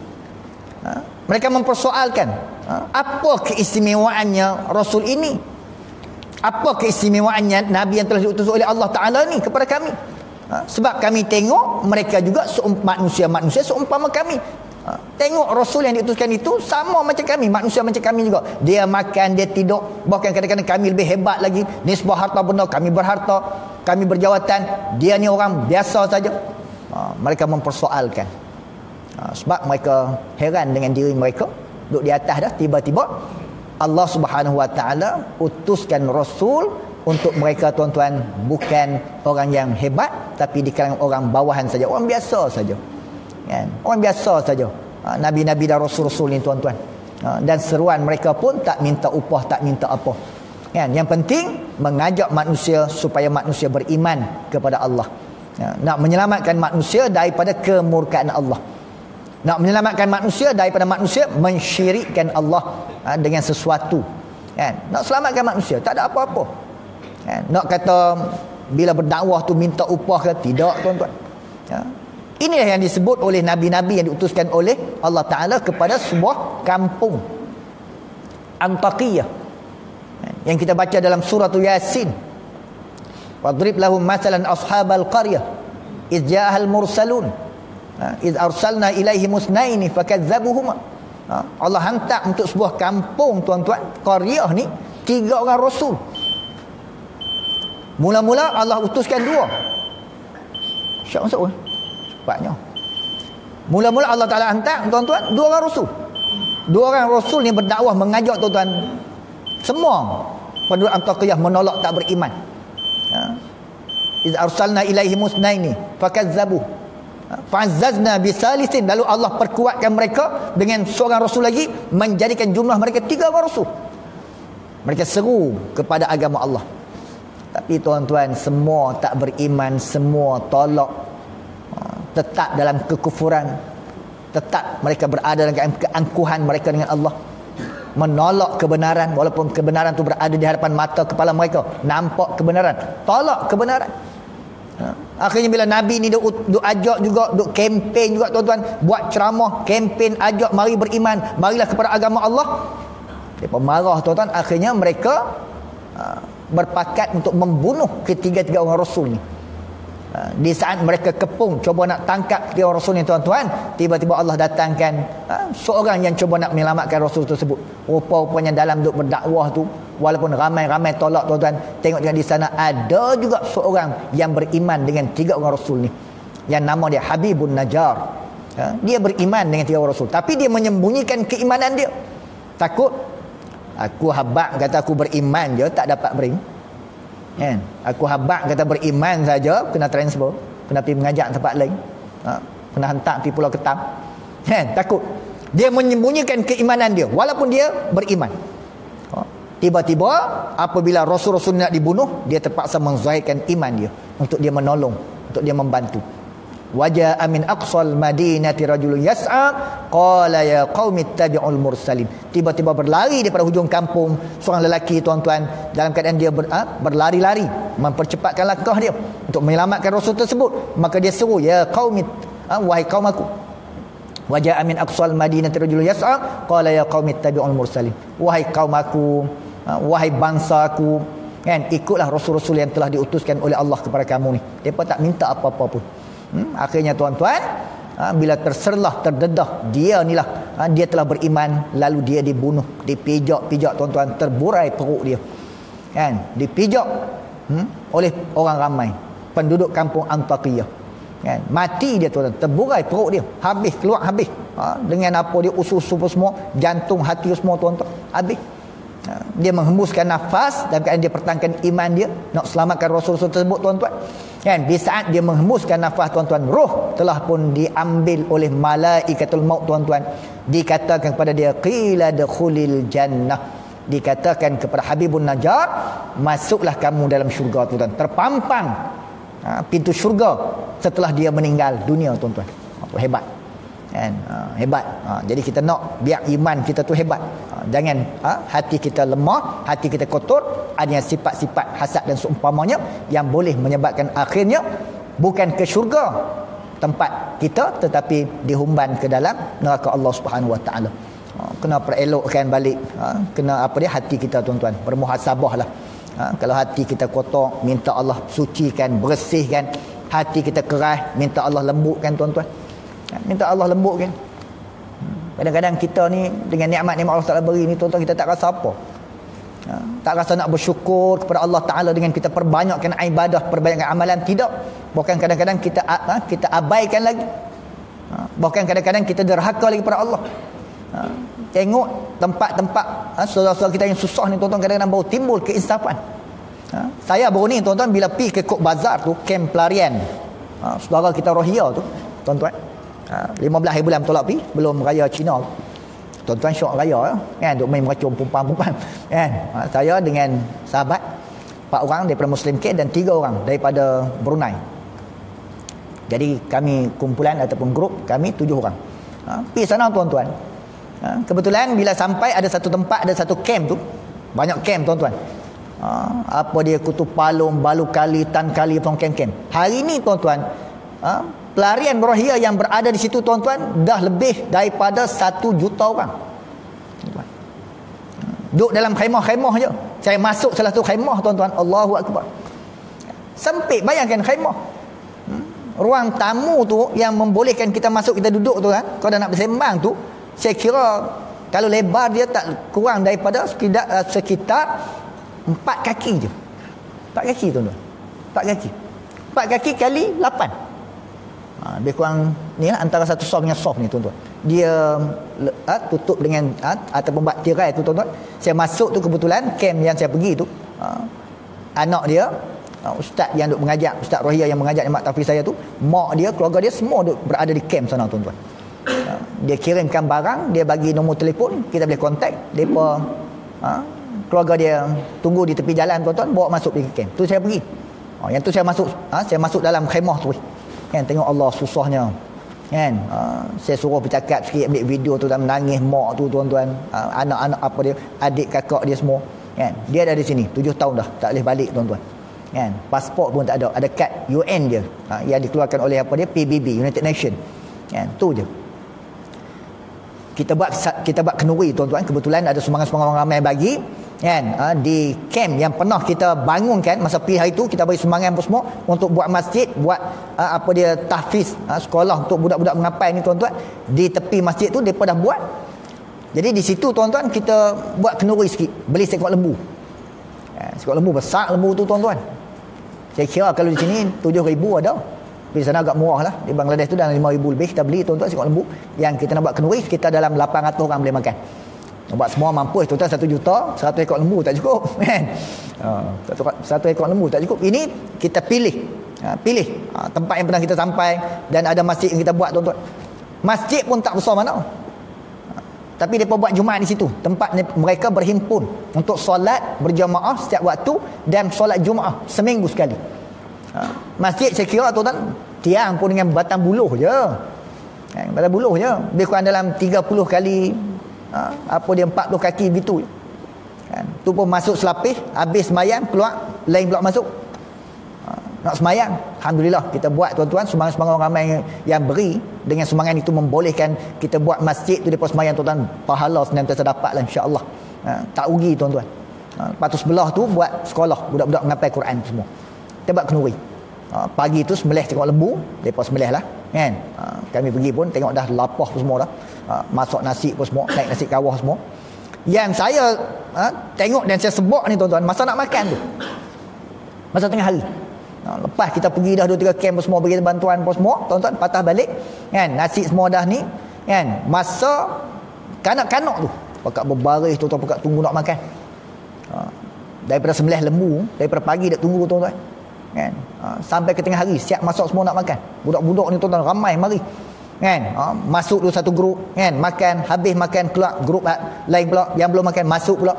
apa keistimewaannya Rasul ini, apa keistimewaannya Nabi yang telah diutus oleh Allah Ta'ala ni kepada kami. Sebab kami tengok mereka juga manusia-manusia seumpama kami. Tengok Rasul yang diutuskan itu sama macam kami, manusia macam kami juga. Dia makan, dia tidur, bahkan kadang-kadang kami lebih hebat lagi, nisbah harta benda, kami berharta, kami berjawatan, dia ni orang biasa saja. Mereka mempersoalkan, sebab mereka heran dengan diri mereka, duduk di atas dah, tiba-tiba Allah Subhanahu Wa Ta'ala utuskan Rasul untuk mereka tuan-tuan, bukan orang yang hebat, tapi di kalangan orang bawahan saja, orang biasa saja, kan? Orang biasa saja, Nabi-Nabi dan Rasul-Rasul ni tuan-tuan, dan seruan mereka pun tak minta upah, tak minta apa, kan? Yang penting mengajak manusia supaya manusia beriman kepada Allah, nak menyelamatkan manusia daripada kemurkaan Allah, nak menyelamatkan manusia daripada manusia mensyirikkan Allah dengan sesuatu, kan? Nak selamatkan manusia, tak ada apa-apa, kan? Nak kata bila berdakwah tu minta upah ke, tidak tuan-tuan. Inilah yang disebut oleh Nabi-Nabi yang diutuskan oleh Allah Ta'ala kepada sebuah kampung Antakiyah, yang kita baca dalam surah Yasin. Wadrib lahum masalan ashabal qaryah iz ja'ahal mursalun iz arsalna ilaihim musnaini fakadzabuhuma. Allah hantar untuk sebuah kampung tuan-tuan, qaryah ni 3 orang rasul. Mula-mula Allah utuskan 2. Syak masuk ke? Cepatnya. Mula-mula Allah Ta'ala hantar tuan-tuan 2 orang rasul. 2 orang rasul ni berdakwah, mengajak tuan-tuan semua penduduk Antakiyah menolak, tak beriman. Iz arsalna ilaihi musnaini fakazzabu fa'azzazna bisalisin. Lalu Allah perkuatkan mereka dengan seorang rasul lagi, menjadikan jumlah mereka 3 orang rasul. Mereka seru kepada agama Allah, tapi tuan-tuan semua tak beriman, semua tolak, tetap dalam kekufuran, tetap mereka berada dalam keangkuhan mereka dengan Allah, menolak kebenaran, walaupun kebenaran itu berada di hadapan mata kepala mereka, nampak kebenaran, tolak kebenaran. Akhirnya bila Nabi ni duk ajak juga, duk kempen juga tuan-tuan, buat ceramah, kempen, ajak mari beriman, marilah kepada agama Allah, mereka marah tuan-tuan. Akhirnya mereka berpakat untuk membunuh ketiga-tiga orang rasul ni. Di saat mereka kepung cuba nak tangkap 3 orang rasul ni tuan-tuan, tiba-tiba Allah datangkan seorang yang cuba nak menyelamatkan rasul tersebut. Rupa-rupanya dalam duk berdakwah tu, walaupun ramai-ramai tolak tuan-tuan, tengok di sana ada juga seorang yang beriman dengan 3 orang rasul ni, yang nama dia Habibun Najjar. Dia beriman dengan 3 orang rasul, tapi dia menyembunyikan keimanan dia. Takut aku habaq kata aku beriman je, tak dapat beriman. Kan? Aku habaq kata beriman saja, kena transfer, kena pergi mengajak tempat lain. Kena hantar pergi Pulau Ketam. Kan? Takut. Dia menyembunyikan keimanan dia walaupun dia beriman. Tiba-tiba apabila Rasul-Rasul nak dibunuh, dia terpaksa menzahirkan iman dia untuk dia menolong, untuk dia membantu. Waja'a min aqsal madinati rajulun yas'a qala ya qaumi ittabi'ul mursalin. Tiba-tiba berlari daripada hujung kampung seorang lelaki, tuan-tuan, dalam keadaan dia berlari-lari mempercepatkan langkah dia untuk menyelamatkan Rasul tersebut. Maka dia seru, ya qaumi, wahai kaum aku. Waja'a min aqsal madinati rajulun yas'a qala ya qaumi ittabi'ul mursalin. Wahai kaum aku, wahai bangsa aku, kan, ikutlah rasul-rasul yang telah diutuskan oleh Allah kepada kamu ni. Depa tak minta apa-apa pun. Akhirnya tuan-tuan, bila terserlah, terdedah, dia telah beriman, lalu dia dibunuh, dipijak-pijak tuan-tuan, terburai perut dia, kan, dipijak oleh orang ramai penduduk kampung Antakiyah, kan, mati dia tuan-tuan, terburai perut dia, habis, keluar habis, dengan apa dia, usus-usus semua, jantung, hati semua tuan-tuan, habis. Dia menghembuskan nafas dalam keadaan dia pertahankan iman dia nak selamatkan Rasul-Rasul tersebut, tuan-tuan. Kan, di saat dia menghembuskan nafas, tuan-tuan, roh telah pun diambil oleh malaikatul maut, tuan-tuan. Dikatakan kepada dia, qila dukhulil jannah. Dikatakan kepada Habibun Najjar, masuklah kamu dalam syurga, tuan-tuan. Terpampang pintu syurga setelah dia meninggal dunia, tuan-tuan. Hebat. Kan, hebat. Jadi kita nak biar iman kita tu hebat. Jangan hati kita lemah, hati kita kotor, adanya sifat-sifat hasad dan seumpamanya yang boleh menyebabkan akhirnya bukan ke syurga tempat kita, tetapi dihumban ke dalam neraka Allah Subhanahu Wa Taala. Kena perelokkan balik, kena hati kita, tuan-tuan, bermuhasabahlah. Kalau hati kita kotor, minta Allah sucikan, bersihkan. Hati kita keras, minta Allah lembutkan, tuan-tuan. Minta Allah lembutkan. Kadang-kadang kita ni dengan nikmat-nikmat Allah Taala beri ni, tuan-tuan, kita tak rasa apa. Tak rasa nak bersyukur kepada Allah Taala dengan kita perbanyakkan ibadah, perbanyakkan amalan. Tidak. Bahkan kadang-kadang kita abaikan lagi. Bahkan kadang-kadang kita derhaka lagi kepada Allah. Tengok tempat-tempat saudara-saudara kita yang susah ni, tuan-tuan, kadang-kadang baru timbul keinsafan. Saya baru ni, tuan-tuan, bila pergi ke Kok Bazar tu, kem pelarian saudara kita Rohia tu, tuan-tuan, 15 hari bulan tolak pergi belum raya Cina, tuan-tuan, syok raya kan, duk main meracun perempuan-perempuan kan. Saya dengan sahabat 4 orang daripada Muslim K dan 3 orang daripada Brunei. Jadi kami kumpulan ataupun grup kami 7 orang. Pergi sana, tuan-tuan. Kebetulan bila sampai ada satu tempat, ada satu camp tu, banyak camp, tuan-tuan. Apa dia, Kutub Palung, Balu Kali, Tan Kali, camp-camp. Hari ni, tuan-tuan, pelarian Rohingya yang berada di situ, tuan-tuan, dah lebih daripada 1 juta orang. Duduk dalam khemah-khemah je. Saya masuk salah satu khemah, tuan-tuan, Allahu Akbar. Sempit, bayangkan khemah. Ruang tamu tu yang membolehkan kita masuk, kita duduk tu kan. Kalau dah nak bersembang tu, saya kira kalau lebar dia tak kurang daripada sekitar 4 kaki je. 4 kaki, tuan-tuan. 4 kaki. 4 kaki kali 8. Lebih kurang ni lah, antara satu soft dengan soft ni, tuan-tuan. Dia tutup dengan ataupun buat tirai tu, tuan-tuan. Saya masuk tu, kebetulan camp yang saya pergi tu, anak dia, ustaz yang duk mengajar, Ustaz Rohia yang mengajar mak tahfiz saya tu, mak dia, keluarga dia semua duk berada di camp sana, tuan-tuan. Dia kirimkan barang, dia bagi nombor telefon, kita boleh kontak depa. Keluarga dia tunggu di tepi jalan, tuan-tuan, bawa masuk pergi camp. Tu saya pergi. Yang tu saya masuk dalam khemah tu. Kan, tengok Allah susahnya. Kan, saya suruh bercakap sikit, ambil video tu, dan menangis mak tu, tuan-tuan. Anak-anak apa dia, adik kakak dia semua. Kan, dia ada di sini 7 tahun dah, tak boleh balik, tuan-tuan. Kan, pasport pun tak ada, ada kad UN je, yang dikeluarkan oleh apa dia, PBB, United Nations. Kan, tu je. Kita buat kenduri, tuan-tuan. Kebetulan ada sumbangan-sumbangan orang ramai bagi, kan, di camp yang pernah kita bangunkan masa pergi hari tu. Kita bagi sumbangan pun semua untuk buat masjid, buat apa dia, tahfiz, sekolah untuk budak-budak mengapai ni, tuan-tuan. Di tepi masjid tu depa dah buat. Jadi di situ, tuan-tuan, kita buat kenduri sikit, beli seekor lembu. Seekor lembu besar, lembu tu, tuan-tuan. Saya kira kalau di sini 7,000 ada. Di sana agak murah lah. Di Bangladesh tu dalam 5,000 lebih kita beli, tuan-tuan, seekor lembu. Yang kita nak buat kenduri, kita dalam 800 orang boleh makan. Buat semua mampu tuan-tuan 1 juta, 100 ekor lembu tak cukup kan. 1 ekor lembu tak cukup. Ini kita pilih. Pilih tempat yang pernah kita sampai dan ada masjid yang kita buat tuan-tuan. Masjid pun tak besar mana. Tapi mereka buat Jumaat di situ. Tempat mereka berhimpun untuk solat berjamaah setiap waktu dan solat Jumaat seminggu sekali. Masjid saya kira tuan-tuan tiang pun dengan batang buluh je. Batang buluh je. Lebih kurang dalam 30 kali apa dia 40 kaki begitu kan. Tu pun masuk selapis, habis sembahyang keluar, lain pula masuk. Nak sembahyang, alhamdulillah kita buat tuan-tuan, sumbangan-sumbangan orang ramai yang beri, dengan sumbangan itu membolehkan kita buat masjid tu depa sembahyang tuan-tuan, pahala senantiasa dapatlah insya-Allah. Tak rugi tuan-tuan. Lepas tu sebelah tu buat sekolah budak-budak mengapai Quran semua. Kita buat kenduri. Pagi tu sembelih tengok lembu, depa sembelih lah kan. Kami pergi pun tengok dah lapah pun semua dah. Masak nasi pun semua, naik nasi kawah semua. Yang saya tengok dan saya sebut ni tuan-tuan, masa nak makan tu, masa tengah hari, lepas kita pergi dah 2-3 camp pun semua, bagi bantuan pun semua tuan-tuan, patah balik kan, nasi semua dah ni kan, masa kanak-kanak tu pakat berbaris tuan-tuan, pakat tunggu nak makan. Daripada sembelih lembu, daripada pagi dah tunggu tuan-tuan kan, sampai ke tengah hari siap masuk semua nak makan. Budak-budak ni tuan-tuan ramai mari kan, masuk dulu satu grup kan, makan, habis makan keluar grup lain pula yang belum makan masuk pula.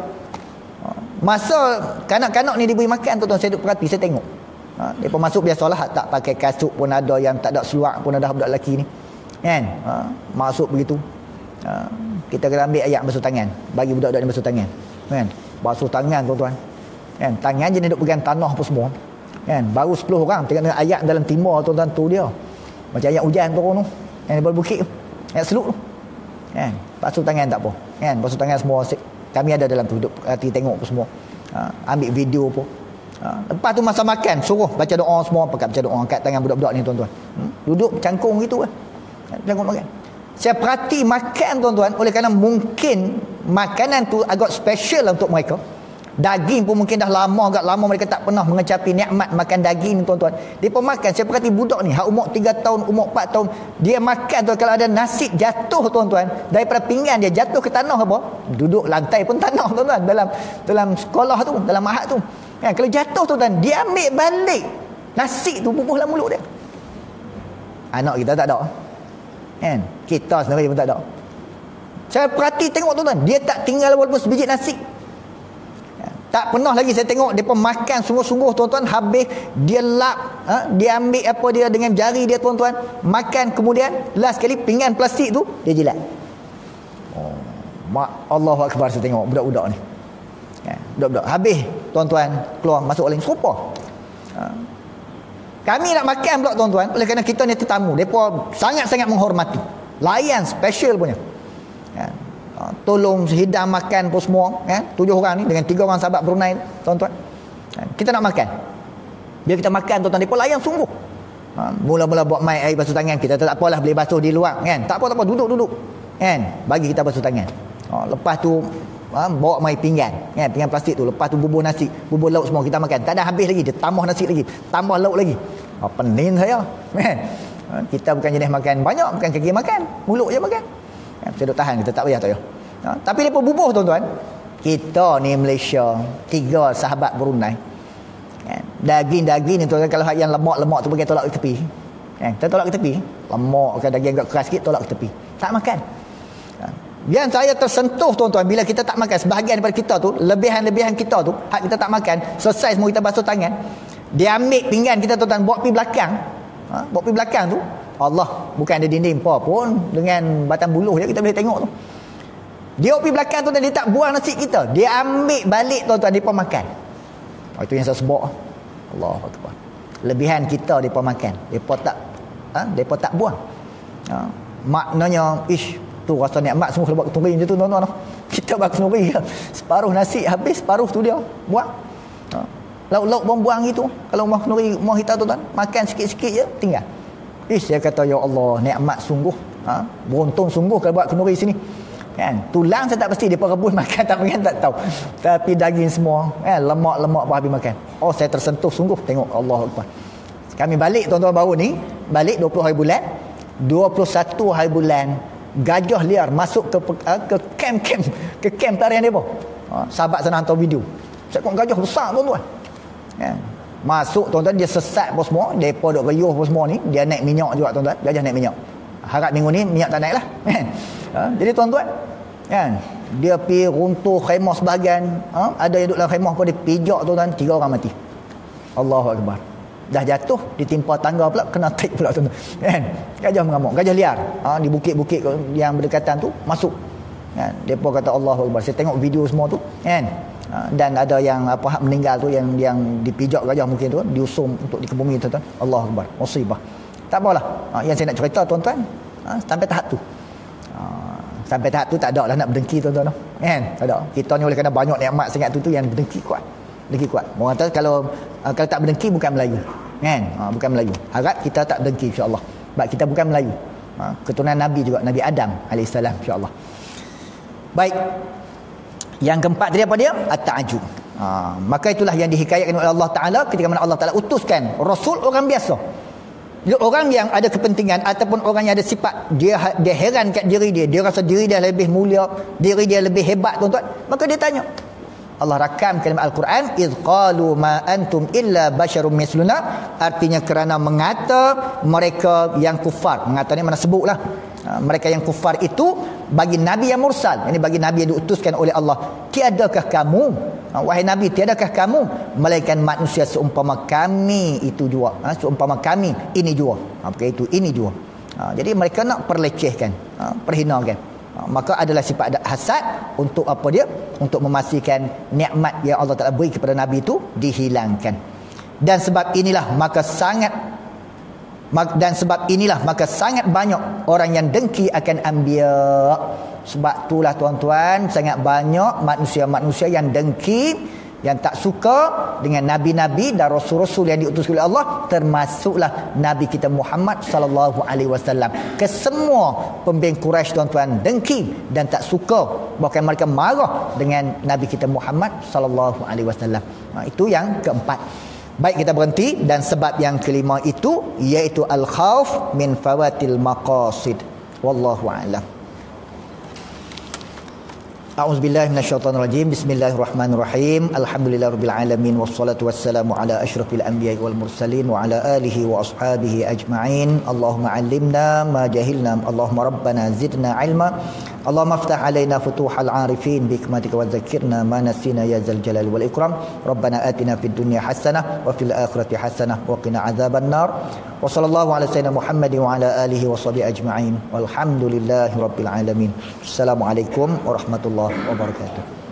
Masa kanak-kanak ni diberi makan tuan-tuan, saya duduk perhati, saya tengok mereka masuk biasalah, tak pakai kasut pun ada, yang tak ada seluar pun ada budak lelaki ni kan. Masuk begitu, kita kena ambil ayat basuh tangan, bagi budak-budak ni basuh tangan kan, basuh tangan tuan-tuan kan, tangan je ni duk pegang tanah pun semua kan. Baru 10 orang tengok ayat dalam timur tuan-tuan, tu dia macam ayat hujan turun tu yang di bukit tu, ayat seluk tu kan. Basuh tangan tak apa kan, basuh tangan semua. Kami ada dalam tu, duduk hati tengok pun semua, ambil video pun. Lepas tu masa makan suruh baca doa semua, pakai baca doa, angkat tangan budak-budak ni tuan-tuan, duduk cangkung gitu kan, cangkung makan. Saya perhati makan tuan-tuan, oleh kerana mungkin makanan tu agak special untuk mereka. Daging pun mungkin dah agak lama mereka tak pernah mengecapi nikmat makan daging ni tuan-tuan. Dia pun makan. Saya perhati budak ni, hak umur 3 tahun, umur 4 tahun, dia makan tuan. Kalau ada nasi jatuh tuan-tuan daripada pinggan dia jatuh ke tanah apa, duduk lantai pun tanah tuan-tuan, dalam sekolah tu, dalam mahad tu kan. Kalau jatuh tuan-tuan, dia ambil balik nasi tu, bubuh dalam mulut dia. Anak kita tak ada kan, kita sendiri pun tak ada. Saya perhati tengok tuan-tuan, dia tak tinggal walaupun sebiji nasi. Tak pernah lagi saya tengok depa makan sungguh-sungguh tuan-tuan, habis dia lap, dia ambil apa dia dengan jari dia tuan-tuan, makan, kemudian last sekali pinggan plastik tu dia jilat. Allahu akbar, saya tengok budak-budak ni. Budak-budak habis tuan-tuan keluar masuk oleh serupa. Kami nak makan pula tuan-tuan, oleh kerana kita ni tetamu, depa sangat-sangat menghormati. Layan special punya. Tolong hidang makan pun semua kan, 7 orang ni dengan 3 orang sahabat Brunei tuan-tuan. Kita nak makan, bila kita makan tuan-tuan, depa layan sungguh. Mula-mula buat mai air basuh tangan, kita tak apalah boleh basuh di luar kan, tak apa duduk kan, bagi kita basuh tangan. Lepas tu bawa mai pinggan kan, pinggan plastik tu, lepas tu bubuh nasi, bubuh lauk semua kita makan. Tak ada habis lagi, dia tambah nasi lagi, tambah lauk lagi. Pening saya kan. Kita bukan jenis makan banyak, bukan kaki makan, mulut je makan. Saya duk tahan, kita tak payah tak payah. Tapi depa bubuh tuan-tuan. Kita ni Malaysia 3 sahabat Brunei kan, daging-daging ni tuan-tuan, kalau yang lemak-lemak tu bagi tolak ke tepi kan, kita tolak ke tepi. Lemak ke daging agak keras sikit, tolak ke tepi, tak makan. Yang saya tersentuh tuan-tuan, bila kita tak makan, sebahagian daripada kita tu, lebihan-lebihan kita tu, hak kita tak makan, selesai semua kita basuh tangan, dia ambil pinggan kita tuan-tuan, bawa pergi belakang. Bawa pergi belakang tu, Allah, bukan ada dinding apa pun, dengan batang buluh je kita boleh tengok tu. Dia pergi belakang tu dan dia tak buang nasi kita, dia ambil balik tuan-tuan, dia pun makan. Itu yang saya sebut. Allahu akbar. Lebihan kita depa makan, depa tak buang. Maknanya tu rasa nikmat semua buat keturi macam tu tuan-tuan. Kita buat keturi separuh nasi habis, separuh tu dia buang. Lauk-lauk pun buang gitu. Kalau rumah keturi, rumah kita tuan-tuan, makan sikit-sikit je tinggal. Saya kata ya Allah, nikmat sungguh. Beruntung sungguh kalau buat kenduri sini kan. Tulang saya tak pasti depa rebus makan tak makan tak tahu, tapi daging semua kan, lemak-lemak pun habis makan. Saya tersentuh sungguh tengok. Allahu akbar. Kami balik tuan-tuan baru ni, balik 20 hari bulan, 21 hari bulan Gajah liar masuk ke kem tarian depa. Sahabat sana hantar video. Cakap gajah besar tuan-tuan. Kan? Masuk tuan-tuan, dia sesat apa semua, depa duk riuh apa semua ni, dia naik minyak juga tuan-tuan, gajah naik minyak. Harap minggu ni minyak tak naik lah. Kan? Jadi tuan-tuan, kan, dia pergi runtuh khemah sebahagian, ada yang duduk dalam khemah pun dia pijak tuan-tuan, 3 orang mati. Allahu Akbar. Dah jatuh, ditimpa tangga pula, kena tarik pula tuan-tuan. Kan? Gajah mengamuk, gajah liar. Di bukit-bukit yang berdekatan tu masuk. Kan? Depa kata Allahu Akbar. Saya tengok video semua tu, kan? Dan ada yang meninggal tu yang dipijak gajah mungkin tu, diusung untuk dikebumi tuan-tuan. Allahu Akbar. Musibah. Tak apalah. Yang saya nak cerita tuan-tuan, sampai tahap tu. Sampai tahap tu tak ada lah nak berdengki tuan-tuan. Kan? Tak ada. Kita ni oleh kerana banyak nikmat sangat tu yang berdengki kuat. Dengki kuat. Orang kata kalau tak berdengki bukan Melayu. Kan? Bukan Melayu. Harap kita tak berdengki insya-Allah. Sebab kita bukan Melayu. Keturunan Nabi juga, Nabi Adam alaihissalam insya-Allah. Baik. Yang keempat tadi apa dia? At-ta'ajjub. Maka itulah yang dihikayatkan oleh Allah Ta'ala ketika mana Allah Ta'ala utuskan Rasul orang biasa. Jadi orang yang ada kepentingan ataupun orang yang ada sifat dia heran kat diri dia rasa diri dia lebih mulia, diri dia lebih hebat tuan-tuan, maka dia tanya. Allah rakam kalimat Al-Quran, iz qalu ma antum illa basyarum misluna, artinya kerana mengata mereka yang kufar. Mengata ni mana sebutlah. Mereka yang kufar itu bagi nabi yang mursal, ini bagi nabi yang diutuskan oleh Allah, tiadakah kamu, wahai nabi, tiadakah kamu melainkan manusia seumpama kami itu jua, seumpama kami ini jua, bukan itu, ini jua. Jadi mereka nak perlecehkan, perhinakan. Maka adalah sifat hasad untuk apa dia? Untuk memastikan nikmat yang Allah Taala beri kepada nabi itu dihilangkan. Dan sebab inilah maka sangat banyak orang yang dengki akan anbiya. Sebab itulah tuan-tuan, sangat banyak manusia-manusia yang dengki, yang tak suka dengan nabi-nabi dan rasul-rasul yang diutus oleh Allah, termasuklah nabi kita Muhammad sallallahu alaihi wasallam. Kesemua pembeng Quraisy tuan-tuan dengki dan tak suka, bahkan mereka marah dengan nabi kita Muhammad sallallahu alaihi wasallam. Itu yang keempat. Baik, kita berhenti. Dan sebab yang kelima itu iaitu al-khauf min fawatil maqasid. Wallahu a'lam. A'udzubillahi minasyaitonirrajim. Bismillahirrahmanirrahim. Alhamdulillahirabbil alamin wassalatu wassalamu ala asyrafil anbiya'i wal mursalin wa ala alihi wa ashabihi ajma'in. Allahumma 'allimna ma jahilna, Allahumma rabbana zidna 'ilma. Allahumma aftah 'alaina futuhal 'arifin bi hikmatika wa dzakkirna ma nasina ya zal jalali wal ikram. Rabbana atina fid dunya hasanah wa fil akhirati hasanah wa qina adzaban nar. Wa sallallahu ala sayyidina Muhammadin wa ala alihi wa sahbihi ajma'in. Walhamdulillahi rabbil alamin. Assalamualaikum warahmatullahi wabarakatuh.